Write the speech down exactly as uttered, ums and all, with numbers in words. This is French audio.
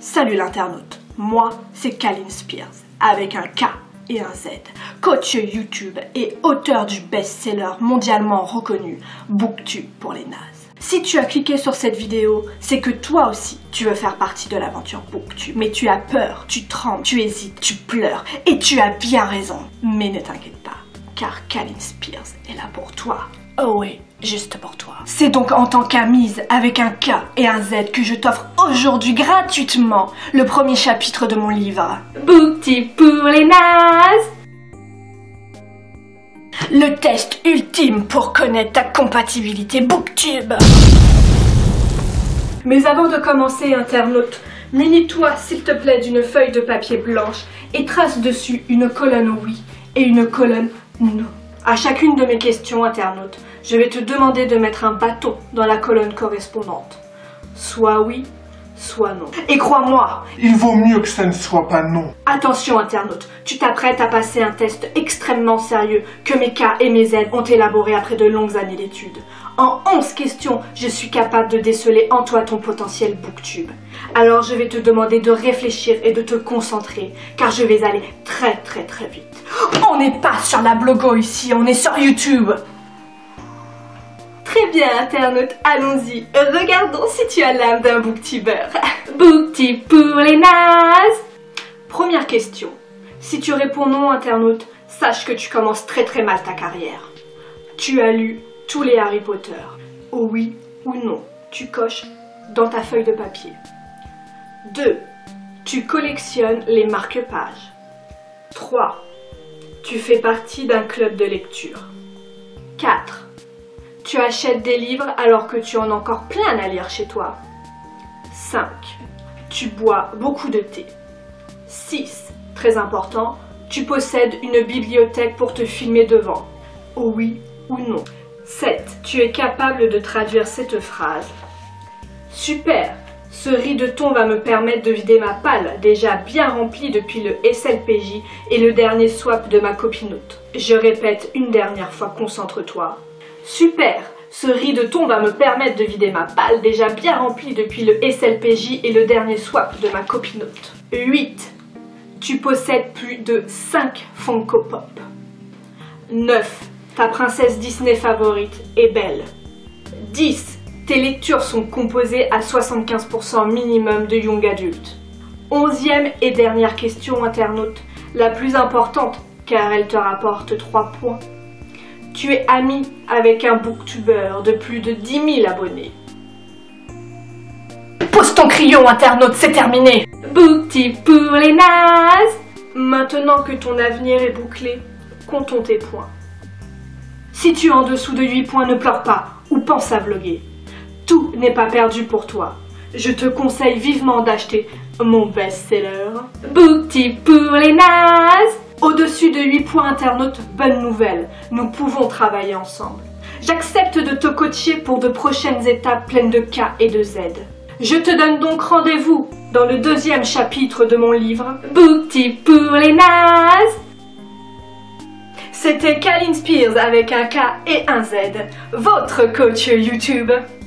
Salut l'internaute, moi c'est Kalin Spears, avec un K et un Z, coach YouTube et auteur du best-seller mondialement reconnu Booktube pour les nazes. Si tu as cliqué sur cette vidéo, c'est que toi aussi tu veux faire partie de l'aventure Booktube, mais tu as peur, tu trembles, tu hésites, tu pleures, et tu as bien raison. Mais ne t'inquiète pas, car Kalin Spears est là pour toi. Oh oui, juste pour toi. C'est donc en tant qu'amise avec un K et un Z que je t'offre aujourd'hui gratuitement le premier chapitre de mon livre Booktube pour les nazes. Le test ultime pour connaître ta compatibilité Booktube. Mais avant de commencer, internaute, munis-toi s'il te plaît d'une feuille de papier blanche et trace dessus une colonne oui et une colonne non. À chacune de mes questions, internaute, je vais te demander de mettre un bâton dans la colonne correspondante. Soit oui, soit non. Et crois-moi, il vaut mieux que ça ne soit pas non. Attention internaute, tu t'apprêtes à passer un test extrêmement sérieux que mes K et mes Z ont élaboré après de longues années d'études. En onze questions, je suis capable de déceler en toi ton potentiel Booktube. Alors je vais te demander de réfléchir et de te concentrer, car je vais aller très très très vite. On n'est pas sur la blogo ici, on est sur YouTube. Très bien internaute, allons-y, regardons si tu as l'âme d'un booktuber. Booktube pour les nazes. Première question, si tu réponds non internaute, sache que tu commences très très mal ta carrière. Tu as lu tous les Harry Potter. Oh oui ou non, tu coches dans ta feuille de papier. deux. Tu collectionnes les marque-pages. trois. Tu fais partie d'un club de lecture. quatre. Tu achètes des livres alors que tu en as encore plein à lire chez toi. cinq. Tu bois beaucoup de thé. six. Très important, tu possèdes une bibliothèque pour te filmer devant. Oh oui ou non. sept. Tu es capable de traduire cette phrase. Super, ce riz de thon va me permettre de vider ma palle, déjà bien remplie depuis le S L P J et le dernier swap de ma copinote. Je répète une dernière fois, concentre-toi. Super, ce riz de thon va me permettre de vider ma palle, déjà bien remplie depuis le S L P J et le dernier swap de ma copinote. huit. Tu possèdes plus de cinq Funko Pop. neuf. Ta princesse Disney favorite est belle. dix. Tes lectures sont composées à soixante-quinze pour cent minimum de young adultes. Onzième et dernière question internaute, la plus importante car elle te rapporte trois points. Tu es ami avec un booktuber de plus de dix mille abonnés. Pose ton crayon internaute, c'est terminé. Booktube pour les nazes. Maintenant que ton avenir est bouclé, comptons tes points. Si tu es en dessous de huit points, ne pleure pas ou pense à vlogger. Tout n'est pas perdu pour toi. Je te conseille vivement d'acheter mon best-seller Booktube pour les nazes. Au-dessus de huit points internautes, bonne nouvelle, nous pouvons travailler ensemble. J'accepte de te coacher pour de prochaines étapes pleines de K et de Z. Je te donne donc rendez-vous dans le deuxième chapitre de mon livre Booktube pour les nazes. C'était Kalin Spears avec un K et un Z, votre coach YouTube.